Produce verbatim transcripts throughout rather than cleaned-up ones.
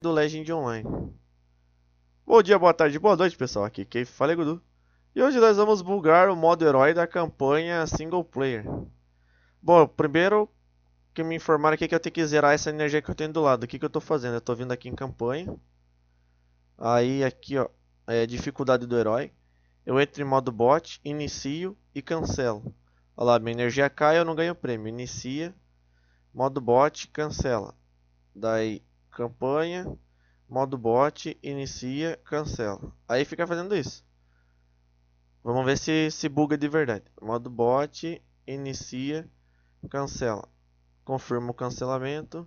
do Legend Online. Bom dia, boa tarde, boa noite, pessoal. Aqui quem fala é Gudu. E hoje nós vamos bugar o modo herói da campanha single player. Bom, primeiro que me informaram aqui que eu tenho que zerar essa energia que eu tenho do lado. O que que eu tô fazendo? Eu tô vindo aqui em campanha. Aí aqui, ó, é dificuldade do herói. Eu entro em modo bot, inicio e cancelo. Olha lá, minha energia cai, eu não ganho prêmio. Inicia, modo bot, cancela. Daí, campanha, modo bot, inicia, cancela. Aí fica fazendo isso. Vamos ver se se buga de verdade. Modo bot, inicia, cancela. Confirma o cancelamento.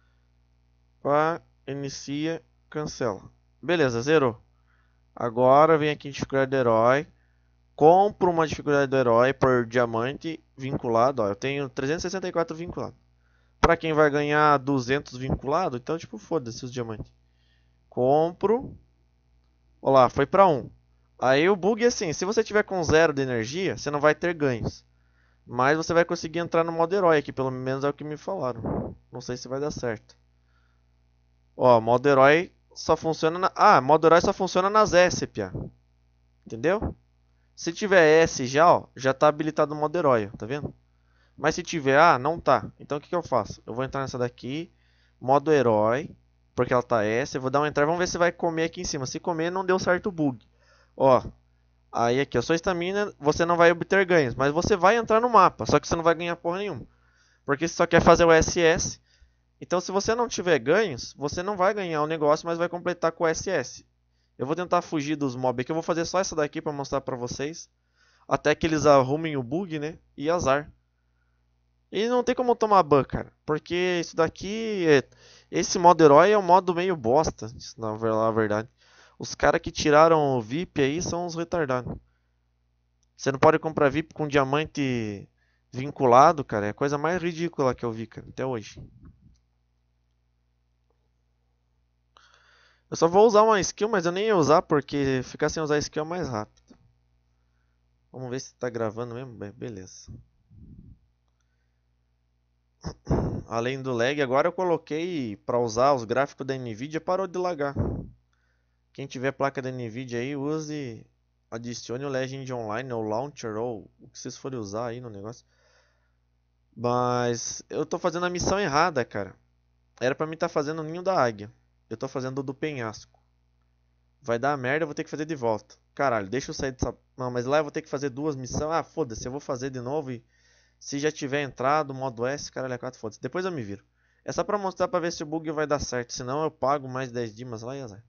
Pá, inicia, cancela. Beleza, zerou. Agora vem aqui em dificuldade do herói. Compro uma dificuldade do herói por diamante vinculado. Ó, eu tenho trezentos e sessenta e quatro vinculado. Pra quem vai ganhar duzentos vinculado, então tipo, foda-se os diamantes. Compro. Olha lá, foi pra um. Aí o bug é assim, se você tiver com zero de energia, você não vai ter ganhos. Mas você vai conseguir entrar no modo herói aqui, pelo menos é o que me falaram. Não sei se vai dar certo. Ó, modo herói só funciona na... Ah, modo herói só funciona nas S, pia. Entendeu? Se tiver S já, ó, já tá habilitado o modo herói, tá vendo? Mas se tiver A, não tá. Então o que que eu faço? Eu vou entrar nessa daqui, modo herói, porque ela tá S. Eu vou dar uma entrada, vamos ver se vai comer aqui em cima. Se comer, não deu certo o bug. Ó, aí aqui, a sua estamina, você não vai obter ganhos, mas você vai entrar no mapa, só que você não vai ganhar porra nenhuma. Porque você só quer fazer o S S. Então se você não tiver ganhos, você não vai ganhar o negócio, mas vai completar com o S S. Eu vou tentar fugir dos mobs aqui, eu vou fazer só essa daqui pra mostrar pra vocês. Até que eles arrumem o bug, né? E azar. E não tem como tomar ban, cara. Porque isso daqui. É- Esse modo herói é um modo meio bosta, na verdade. Os caras que tiraram o V I P aí são os retardados. Você não pode comprar V I P com diamante vinculado, cara. É a coisa mais ridícula que eu vi, cara, até hoje. Eu só vou usar uma skill, mas eu nem ia usar porque ficar sem usar skill é mais rápido. Vamos ver se tá gravando mesmo. Beleza. Além do lag, agora eu coloquei para usar os gráficos da Nvidia, parou de lagar. Quem tiver placa da Nvidia aí, use, adicione o Legend Online ou Launcher ou o que vocês forem usar aí no negócio. Mas eu tô fazendo a missão errada, cara. Era pra mim estar fazendo o ninho da águia. Eu tô fazendo o do penhasco. Vai dar merda, eu vou ter que fazer de volta. Caralho, deixa eu sair dessa... Não, mas lá eu vou ter que fazer duas missões. Ah, foda-se, eu vou fazer de novo e... Se já tiver entrado, modo S, caralho, é quatro, foda-se. Depois eu me viro. É só pra mostrar pra ver se o bug vai dar certo. Senão eu pago mais dez dimas lá e azar.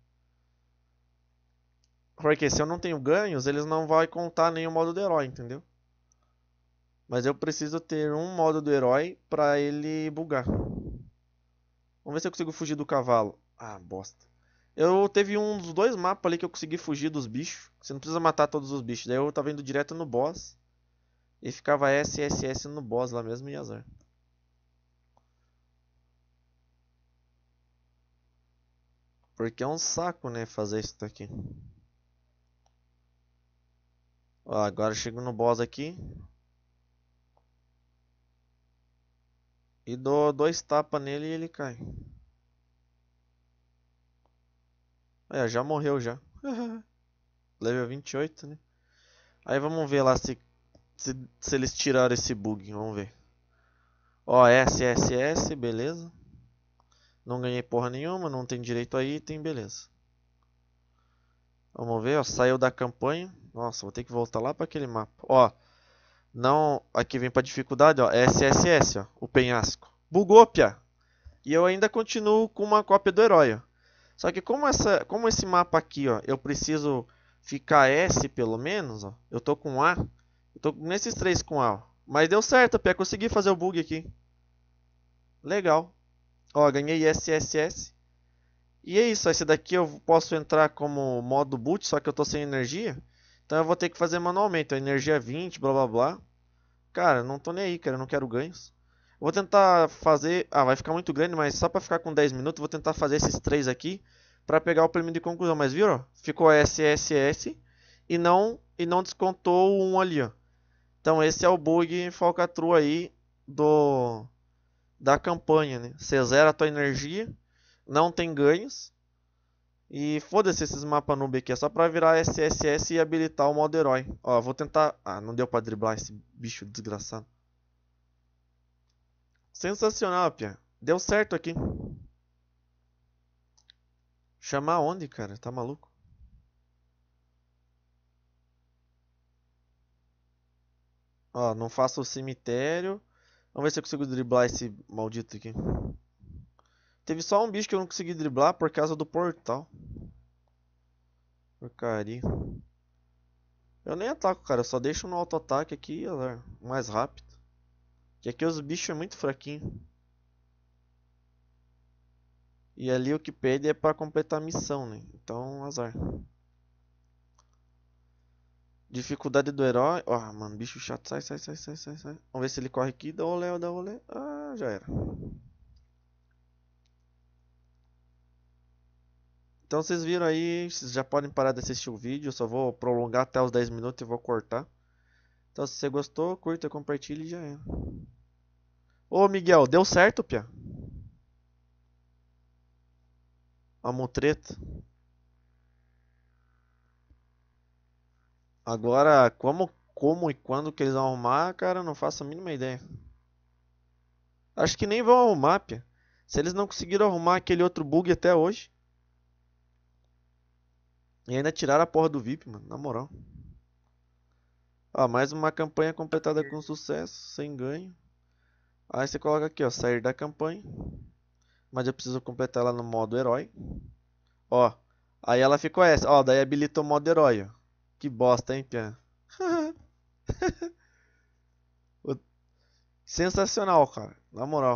Porque se eu não tenho ganhos, eles não vão contar nenhum modo do herói, entendeu? Mas eu preciso ter um modo do herói pra ele bugar. Vamos ver se eu consigo fugir do cavalo. Ah, bosta. Eu teve um dos dois mapas ali que eu consegui fugir dos bichos. Você não precisa matar todos os bichos. Daí eu tava indo direto no boss. E ficava S S S no boss lá mesmo e azar. Porque é um saco, né, fazer isso daqui. Ó, agora chego no boss aqui. E dou dois tapas nele e ele cai. É, já morreu já. Level vinte e oito, né? Aí vamos ver lá se, se, se eles tiraram esse bug. Vamos ver. Ó, S S S, beleza. Não ganhei porra nenhuma, não tem direito a item, beleza. Vamos ver, ó, saiu da campanha. Nossa, vou ter que voltar lá para aquele mapa. Ó, não, aqui vem para dificuldade, ó, S S S, ó, o penhasco. Bugou, pia. E eu ainda continuo com uma cópia do herói, ó. Só que como, essa, como esse mapa aqui, ó, eu preciso ficar S pelo menos, ó. Eu tô com A. Eu tô nesses três com A, ó. Mas deu certo, pia, consegui fazer o bug aqui. Legal. Ó, ganhei S S S. E é isso, esse daqui eu posso entrar como modo boot, só que eu tô sem energia. Então eu vou ter que fazer manualmente, a energia vinte, blá blá blá. Cara, não tô nem aí, cara, eu não quero ganhos. Eu vou tentar fazer... Ah, vai ficar muito grande, mas só pra ficar com dez minutos, eu vou tentar fazer esses três aqui pra pegar o prêmio de conclusão. Mas viram? Ficou S S S e não, e não descontou o um ali, ó. Então esse é o bug falcatrua aí do, da campanha, né? Você zera a tua energia... não tem ganhos. E foda-se esses mapas noob aqui, é só pra virar S S S e habilitar o modo herói. Ó, vou tentar... Ah, não deu pra driblar esse bicho desgraçado. Sensacional, Pia. Deu certo aqui. Chamar onde, cara? Tá maluco? Ó, não faço o cemitério. Vamos ver se eu consigo driblar esse maldito aqui. Teve só um bicho que eu não consegui driblar por causa do portal. Porcaria. Eu nem ataco, cara. Eu só deixo no auto-ataque aqui, ó, mais rápido. Que aqui os bichos é muito fraquinho. E ali o que pede é pra completar a missão, né? Então, azar. Dificuldade do herói. Ó, oh, mano, bicho chato. Sai, sai, sai, sai, sai, sai. Vamos ver se ele corre aqui. Dá olé, dá olé. Ah, já era. Então vocês viram aí. Vocês já podem parar de assistir o vídeo. Eu só vou prolongar até os dez minutos e vou cortar. Então se você gostou, curta, compartilhe e já é. Ô Miguel, deu certo, Pia? A mutreta. Agora, como, como e quando que eles vão arrumar, cara, não faço a mínima ideia. Acho que nem vão arrumar, Pia. Se eles não conseguiram arrumar aquele outro bug até hoje. E ainda tiraram a porra do V I P, mano, na moral. Ó, mais uma campanha completada com sucesso, sem ganho. Aí você coloca aqui, ó, sair da campanha. Mas eu preciso completar ela no modo herói. Ó, aí ela ficou essa. Ó, daí habilitou o modo herói, ó. Que bosta, hein, Pia? Sensacional, cara. Na moral.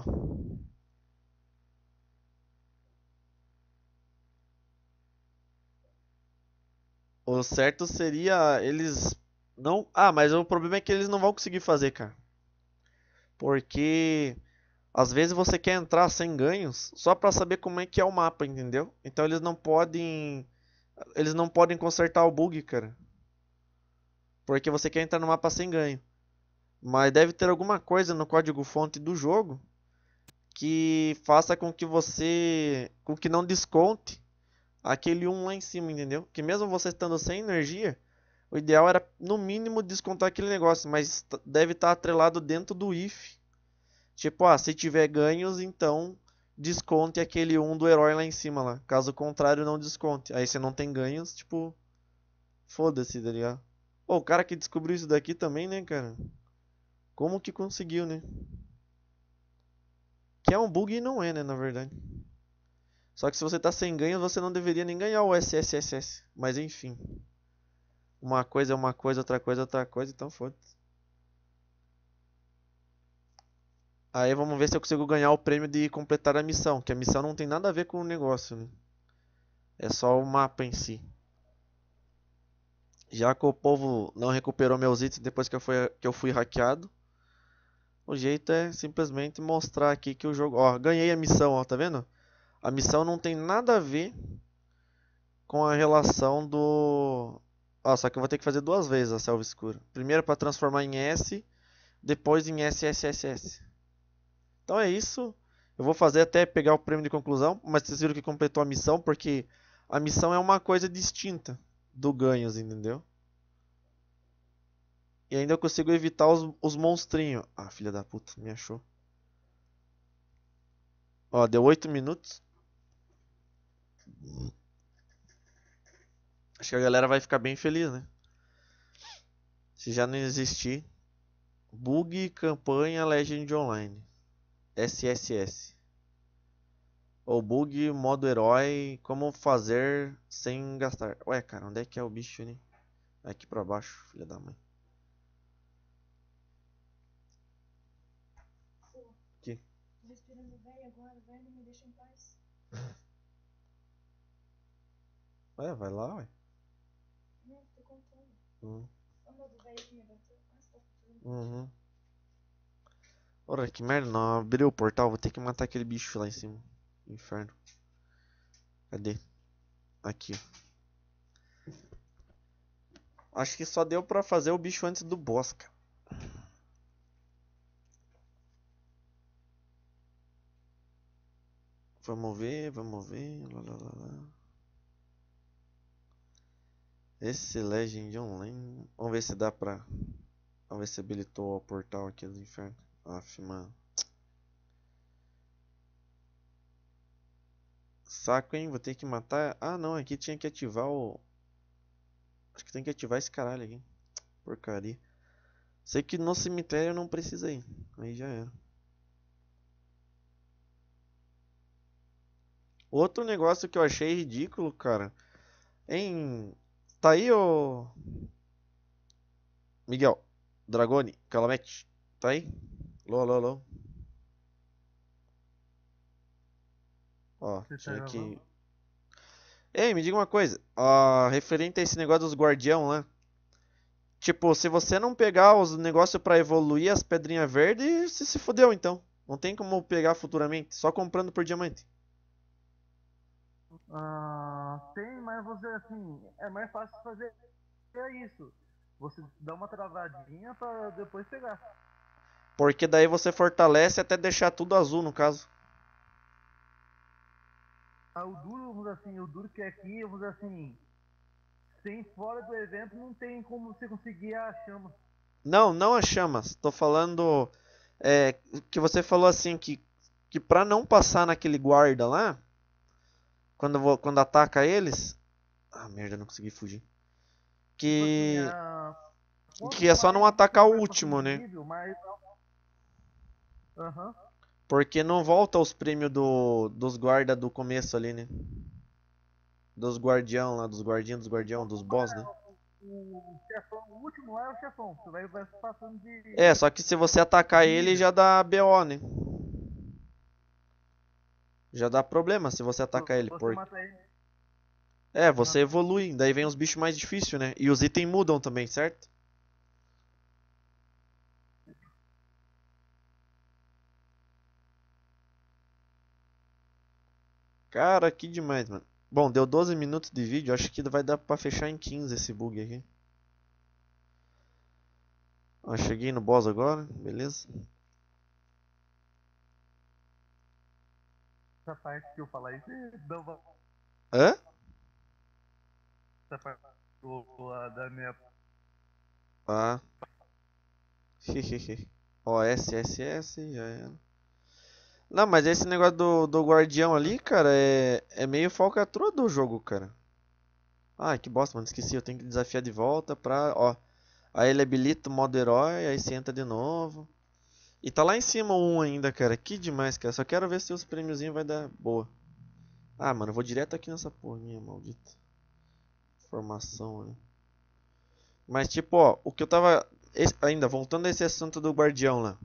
O certo seria eles não... Ah, mas o problema é que eles não vão conseguir fazer, cara. Porque às vezes você quer entrar sem ganhos só pra saber como é que é o mapa, entendeu? Então eles não podem eles não podem consertar o bug, cara. Porque você quer entrar no mapa sem ganho. Mas deve ter alguma coisa no código-fonte do jogo que faça com que você com que não desconte aquele um lá em cima, entendeu? Que mesmo você estando sem energia, o ideal era no mínimo descontar aquele negócio, mas deve estar atrelado dentro do if. Tipo, ah, se tiver ganhos, então desconte aquele um do herói lá em cima lá. Caso contrário, não desconte. Aí você não tem ganhos, tipo, foda-se, tá ligado? Pô, o cara que descobriu isso daqui também, né, cara? Como que conseguiu, né? Que é um bug e não é, né, na verdade. Só que se você tá sem ganhos, você não deveria nem ganhar o S S S S. Mas enfim. Uma coisa é uma coisa, outra coisa é outra coisa, então foda-se. Aí vamos ver se eu consigo ganhar o prêmio de completar a missão. Que a missão não tem nada a ver com o negócio, né? É só o mapa em si. Já que o povo não recuperou meus itens depois que eu fui, que eu fui hackeado. O jeito é simplesmente mostrar aqui que o jogo... Ó, ganhei a missão, ó, tá vendo? A missão não tem nada a ver com a relação do... Ó, só que eu vou ter que fazer duas vezes a selva escura. Primeiro para transformar em S, depois em S S S S. Então é isso. Eu vou fazer até pegar o prêmio de conclusão, mas vocês viram que completou a missão, porque a missão é uma coisa distinta do ganhos, entendeu? E ainda eu consigo evitar os, os monstrinhos. Ah, filha da puta, me achou. Ó, deu oito minutos. Acho que a galera vai ficar bem feliz, né? Se já não existir. Bug campanha Legend Online. S S S. Ou bug modo herói. Como fazer sem gastar. Ué, cara, onde é que é o bicho, né? Aqui pra baixo, filha da mãe. Aqui. Tô respirando velho agora, velho, não me deixa em paz. Ué, vai lá, ué. Não, tô contando. Hum. Anda do velho que me bateu. Ah, você tá contando. Uhum. Ora, que merda, não abriu o portal. Vou ter que matar aquele bicho lá em cima. Inferno. Cadê? Aqui. Acho que só deu pra fazer o bicho antes do boss, cara. Vamos ver, vamos ver. Lá, lá, lá, lá. Esse Legend Online. Vamos ver se dá pra. Vamos ver se habilitou o portal aqui do inferno. Aff, mano. Saco, hein? Vou ter que matar. Ah, não. Aqui tinha que ativar o. Acho que tem que ativar esse caralho aqui. Porcaria. Sei que no cemitério não precisa ir. Aí já era. Outro negócio que eu achei ridículo, cara. Em. Tá aí, ô. Miguel. Dragone. Calamete. Tá aí? Alô, alô, alô. Ó, Você tá tinha que. gravando? Ei, me diga uma coisa. Ah, referente a esse negócio dos guardião lá. Tipo, se você não pegar os negócios pra evoluir as pedrinhas verdes, você se fodeu então. Não tem como pegar futuramente, só comprando por diamante. Ah, tem, mas você assim, é mais fácil fazer isso. Você dá uma travadinha pra depois pegar. Porque daí você fortalece até deixar tudo azul, no caso. Ah, o duro, vamos dizer assim, o duro que é aqui, vamos dizer assim, sem fora do evento não tem como você conseguir a chama. Não, não as chamas. Tô falando. É, que você falou assim que, que pra não passar naquele guarda lá, quando, vou- quando ataca eles. Ah, merda, não consegui fugir. Tipo assim, Que. a... Que quanto é só não mais atacar você o vai passando último, de né? nível, mais. Aham. Porque não volta os prêmios do, dos guarda do começo ali, né? Dos guardião lá, dos guardinhos, dos guardião, dos boss, né? O chefão, o último lá é o chefão. Você vai, vai passando É, de, só que se você atacar de ele nível. já dá B O, né? Já dá problema se você Se atacar ele, você porque... mata ele. É, Aham. você evolui, daí vem os bichos mais difíceis, né? E os itens mudam também, certo? Cara, que demais, mano. Bom, deu doze minutos de vídeo, acho que vai dar pra fechar em quinze esse bug aqui. Ó, cheguei no boss agora, beleza? Essa parte que eu falar isso, não vai. Hã? Essa parte do- a da minha. Ah. Ó, S S S, já era. Não, mas esse negócio do, do guardião ali, cara, é, é meio falcatrua do jogo, cara. Ah, que bosta, mano, esqueci, eu tenho que desafiar de volta pra, ó. Aí ele habilita o modo herói, aí você entra de novo. E tá lá em cima o um ainda, cara, que demais, cara. Só quero ver se os prêmiozinhos vai dar boa. Ah, mano, eu vou direto aqui nessa porrinha, maldita. Formação, né? Mas, tipo, ó, o que eu tava... esse- ainda, voltando a esse assunto do guardião lá.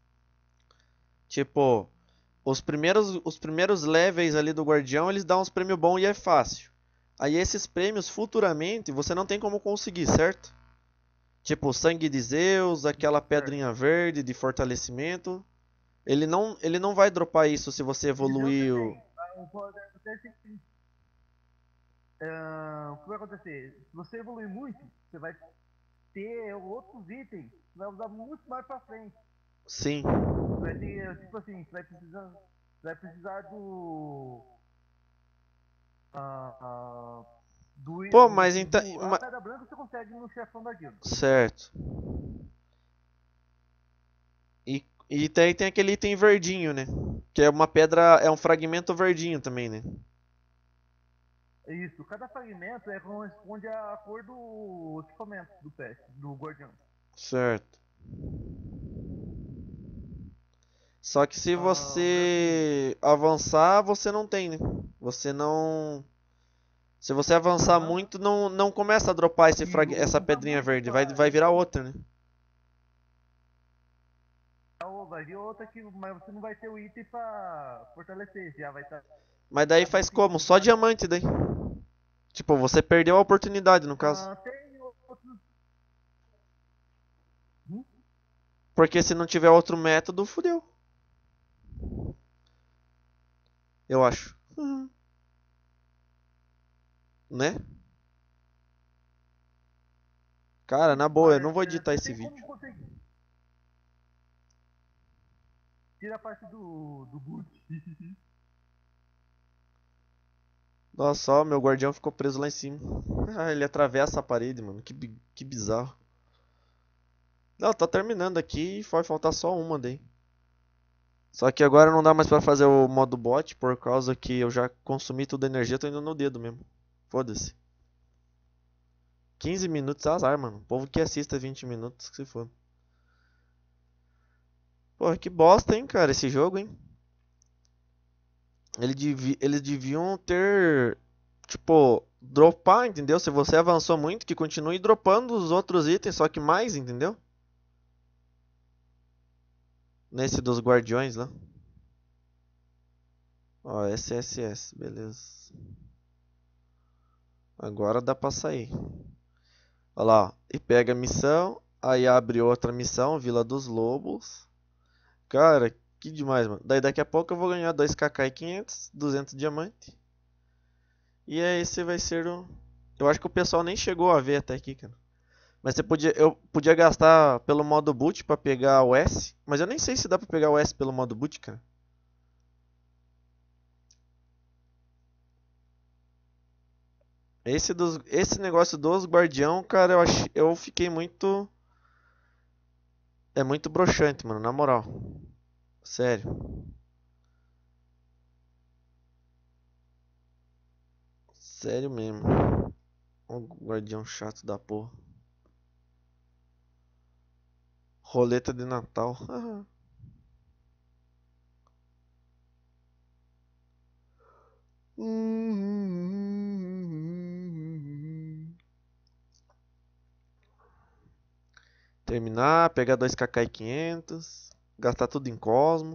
Tipo... Os primeiros, os primeiros levels ali do Guardião, eles dão uns prêmios bons e é fácil. Aí esses prêmios, futuramente, você não tem como conseguir, certo? Tipo, Sangue de Zeus, aquela Certo. pedrinha verde de fortalecimento. Ele não, ele não vai dropar isso se você E Deus você evoluir o... tem. Ah, o poder acontece é que, ah, o que vai acontecer? Se você evoluir muito, você vai ter outros itens. Você vai usar muito mais pra frente. Sim. Você vai ter, tipo assim, você vai precisar. Você vai precisar do. Ah, ah, do, Pô, mas então... do. A ma- pedra branca você consegue no chefão da guilda. Certo. E, e daí tem aquele item verdinho, né? Que é uma pedra, é um fragmento verdinho também, né? Isso, cada fragmento é corresponde à cor do equipamento do pet, do guardião. Certo. Só que se Ah, mas assim, você avançar, você não tem, né? Você não. Se você avançar aham. muito, não, não começa a dropar esse E frag... essa usa pedrinha muito verde. Vai, pra. vai virar outra, né? Vai vir outra que. Mas você não vai ter o item pra fortalecer, já vai estar. Mas daí Tá faz muito como? Só equipado. diamante daí. Tipo, você perdeu a oportunidade no caso. Ah, tem outros. Hum? Porque se não tiver outro método, fudeu. Eu acho. Uhum. Né? Cara, na boa, eu Mas não vou é, editar você esse tem como vídeo. conseguir. Tira a parte do, do boot. Nossa, ó, meu guardião ficou preso lá em cima. Ah, ele atravessa a parede, mano. Que, bi- que bizarro. Não, tá terminando aqui e vai faltar só uma daí. Só que agora não dá mais pra fazer o modo bot por causa que eu já consumi toda a energia, tô indo no dedo mesmo. Foda-se. quinze minutos é azar, mano. O povo que assista vinte minutos, que se for. Porra, que bosta, hein, cara, esse jogo, hein? Ele devi- Eles deviam ter, tipo, dropar, entendeu? Se você avançou muito, que continue dropando os outros itens, só que mais, entendeu? Nesse dos guardiões lá. Ó, S S S, beleza. Agora dá pra sair. Olha lá, ó. E pega a missão, aí abre outra missão, Vila dos Lobos. Cara, que demais, mano. Daí daqui a pouco eu vou ganhar dois k k e quinhentos, duzentos diamante. E aí esse vai ser o... Eu acho que o pessoal nem chegou a ver até aqui, cara. Mas você podia, eu podia gastar pelo modo boot pra pegar o S, mas eu nem sei se dá pra pegar o S pelo modo boot, cara. Esse dos, esse negócio dos guardião, cara, eu ach, eu fiquei muito, é muito broxante, mano, na moral. Sério. Sério mesmo. O guardião chato da porra. Roleta de Natal. Terminar, pegar dois k k e quinhentos, gastar tudo em Cosmo.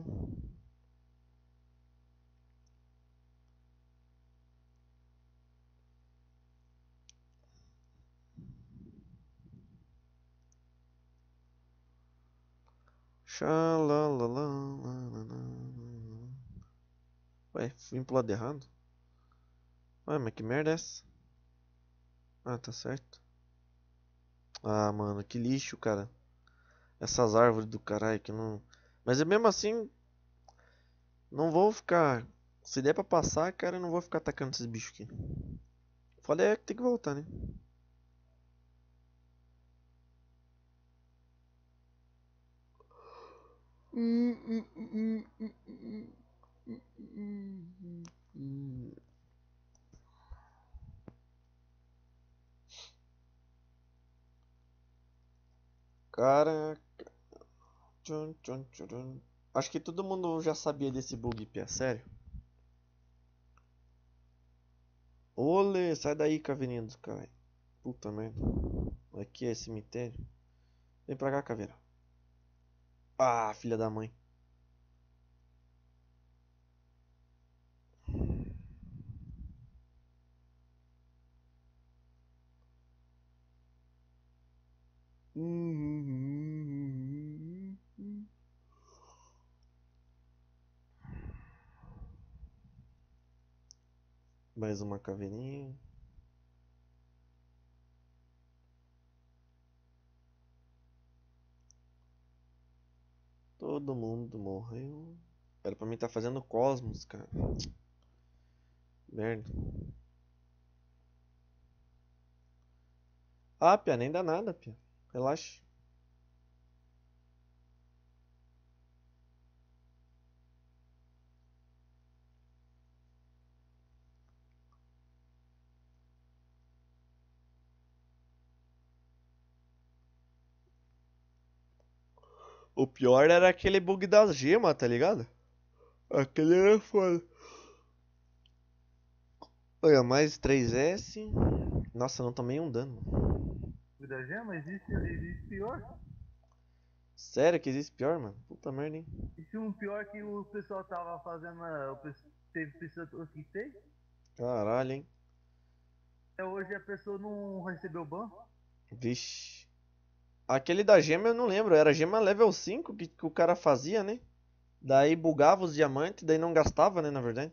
Xalalalala. Ué, fui pro lado errado? Ué, mas que merda é essa? Ah, tá certo. Ah, mano, que lixo, cara. Essas árvores do caralho que não. Mas é mesmo assim, não vou ficar. Se der pra passar, cara, eu não vou ficar atacando esses bichos aqui. Falei é que tem que voltar, né? Cara. Tchun, tchun, tchurun. Acho que todo mundo já sabia desse bug, Pia, sério. Olê, sai daí, caveirinha do caralho. Puta merda. Aqui é cemitério. Vem pra cá, caveira. Ah, filha da mãe. Mais uma caveirinha. Todo mundo morreu. Era pra mim estar fazendo Cosmos, cara. Merda. Ah, Pia, nem dá nada, Pia. Relaxa. O pior era aquele bug das gemas, tá ligado? Aquele era foda. Olha, mais três S. Nossa, não tomei um dano. Vida gema, existe, existe pior. Sério que existe pior, mano? Puta merda, hein? Existe um pior que o pessoal tava fazendo. eh, O pessoal teve pessoa que fez. Caralho, hein? Até hoje a pessoa não recebeu ban. Vixe. Aquele da gema eu não lembro. Era gema level cinco que, que o cara fazia, né? Daí bugava os diamantes, daí não gastava, né, na verdade.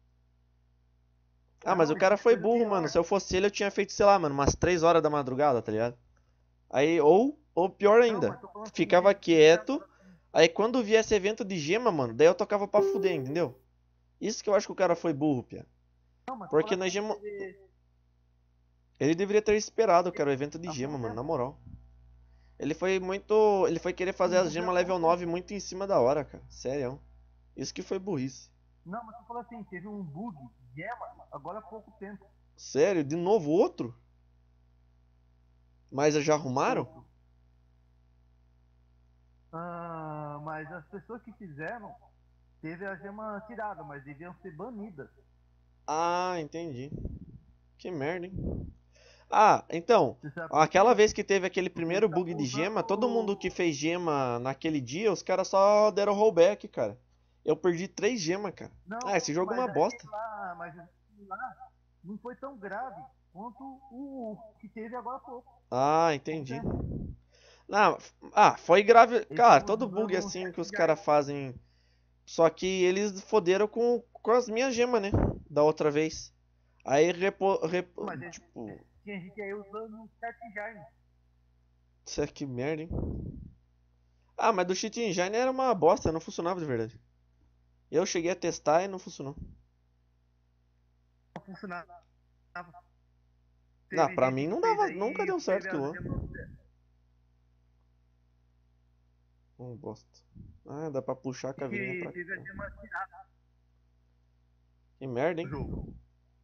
Ah, mas Não, o cara existe foi coisa burro, mano. pior. Se eu fosse ele, eu tinha feito, sei lá, mano, umas três horas da madrugada, tá ligado? Aí, ou, ou pior Não, ainda, mas tô falando assim, ficava existe que já quieto. Aí quando viesse evento de gema, mano, daí eu tocava pra fuder, entendeu? Isso que eu acho que o cara foi burro, pia. Não, mas Porque fala na assim, gema. teve- Ele deveria ter esperado, cara, o evento de há gema, pouco mano, na tempo, moral. Ele foi muito. Ele foi querer fazer um as bug há gemas level pouco nove tempo. muito em cima da hora, cara. Sério. Isso que foi burrice. Não, mas tu fala assim, teve um bug, gema, agora há pouco tempo. Sério, de novo outro? Mas já arrumaram? Outro. Ah, mas as pessoas que fizeram, teve a gema tirada, mas deviam ser banidas. Ah, entendi. Que merda, hein? Ah, então, Você sabe por aquela quê? vez que teve aquele Porque primeiro eles bug estavam de gema, usando. todo mundo que fez gema naquele dia, os caras só deram rollback, cara. Eu perdi três gemas, cara. Ah, esse Não, jogo é uma mas bosta. aquele lá, mas aquele lá não foi tão grave quanto o que teve agora há pouco. Ah, Pouco entendi. tempo. Não, f- ah, foi grave. Eles Cara, estavam todo bug usando um assim que chat os caras giant. fazem. Só que eles foderam com, com as minhas gemas, né? Da outra vez. Aí, repo, repo, Mas eles, tipo. tinha gente aí usando um chat giant. Isso é que merda, hein? Ah, mas do Cheat Engine era uma bosta, não funcionava de verdade. Eu cheguei a testar e não funcionou. Não funcionava. Não, Teve pra gente mim que não fez dava, nunca aí, deu certo teve aquilo as lá. gemas. Uma bosta. Ah, dá pra puxar a caveirinha Que pra teve a cá. gema tirada Que merda, do hein? jogo.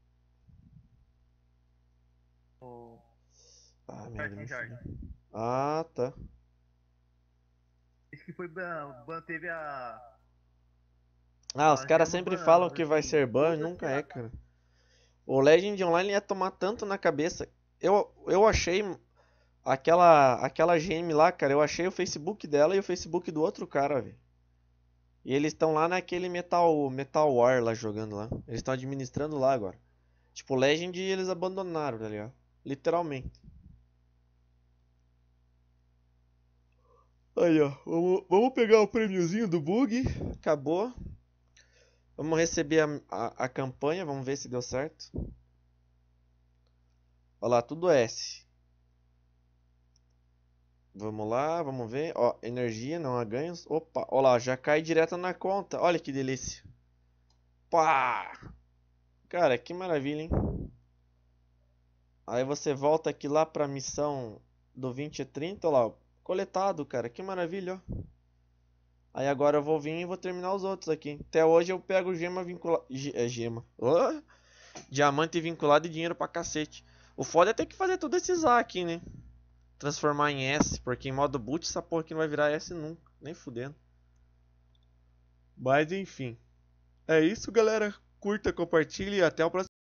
O Ah, merda, chat me giant. fudi. Ah, tá. Esse que foi ban, ban teve a, Ah, os a caras gema sempre ban, falam que vai assim, ser ban e todas nunca é, tiradas. cara. O Legend Online ia tomar tanto na cabeça. Eu, eu achei aquela aquela G M lá, cara, eu achei o Facebook dela e o Facebook do outro cara, velho. E eles estão lá naquele Metal Metal War lá jogando lá. Eles estão administrando lá agora. Tipo, o Legend eles abandonaram, tá ligado? Literalmente. Aí, ó. Vamos, vamos pegar o prêmiozinho do bug. Acabou. Vamos receber a, a, a campanha. Vamos ver se deu certo. Olha lá, tudo S. Vamos lá, vamos ver. Ó, energia, não há ganhos. Opa, olha lá, já cai direto na conta. Olha que delícia. Pá! Cara, que maravilha, hein? Aí você volta aqui lá pra missão do vinte e trinta, olha lá. Coletado, cara, que maravilha, ó. Aí agora eu vou vir e vou terminar os outros aqui. Até hoje eu pego gema vinculada. É gema. Oh! Diamante vinculado e dinheiro pra cacete. O foda é ter que fazer tudo esses A aqui, né? Transformar em S, porque em modo boot essa porra aqui não vai virar S nunca. Nem fudendo. Mas enfim. É isso, galera. Curta, compartilhe e até o próximo.